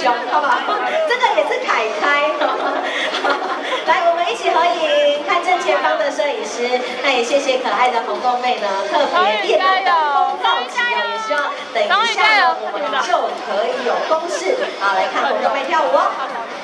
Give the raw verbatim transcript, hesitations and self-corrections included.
凶，好不好？这个也是凯开。来，我们一起合影，看正前方的摄影师。那也谢谢可爱的红豆妹呢，特别练得登峰造极哦，也希望等一下呢，我们就可以有公式啊，来看红豆妹跳舞哦。